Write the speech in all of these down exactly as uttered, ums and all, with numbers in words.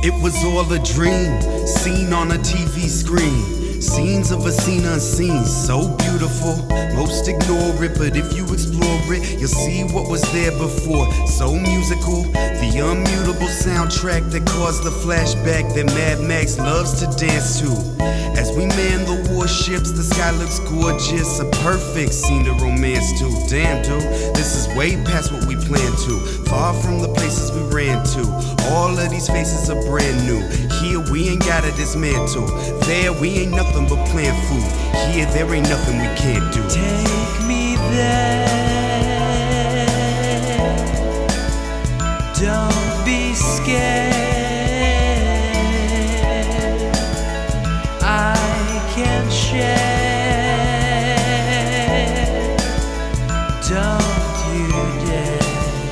It was all a dream, seen on a T V screen. Scenes of a scene unseen, so beautiful. Most ignore it, but if you explore it, you'll see what was there before. So musical, the unmutable soundtrack that caused the flashback that Mad Max loves to dance to. As we man the warships, the sky looks gorgeous, a perfect scene to romance to. Damn, dude, this is way past what we planned to. Far from the places we ran to. All of these faces are brand new. Here we ain't gotta dismantle. There we ain't nothing but plant food. Here there ain't nothing we can't do. Take me there. Don't be scared. I can share. Don't you dare.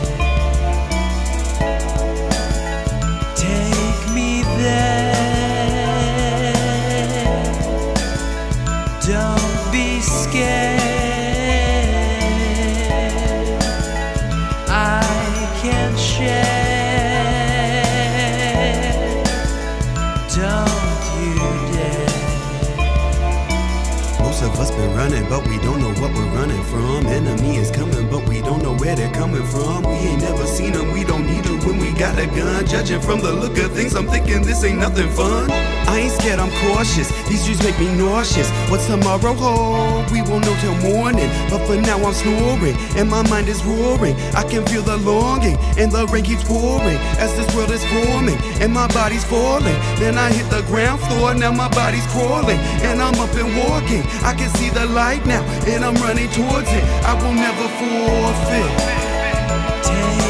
Take me there. Don't be scared. I can share. Don't you dare. Most of us been running, but we don't know what we're running from. Enemy is coming, but we don't know where they're coming from. We ain't never seen them, we don't need them when we got a gun. Judging from the look of things, I'm thinking this ain't nothing fun. I ain't scared, I'm cautious. These streets make me nauseous. What's tomorrow hold? We won't know till morning. But for now I'm snoring, and my mind is roaring. I can feel the longing, and the rain keeps pouring as this world is forming, and my body's falling. Then I hit the ground floor, now my body's crawling, and I'm up and walking. I can see the light now, and I'm running towards it. I will never forfeit. Take